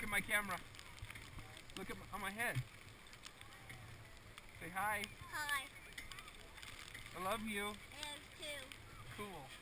my camera. Look at on my head. Say hi. Hi. I love you. And too. Cool.